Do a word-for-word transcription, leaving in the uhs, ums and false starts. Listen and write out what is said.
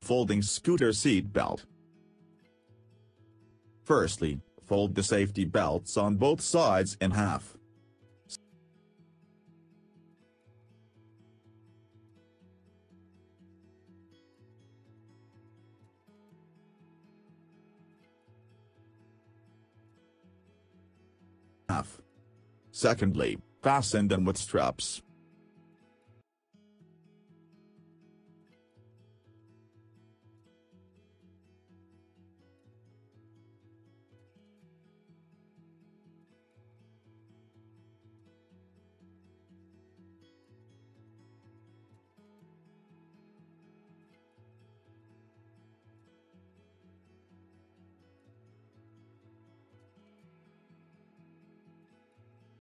folding scooter seat belt. Firstly, fold the safety belts on both sides in half. Half. Secondly, fasten them with straps.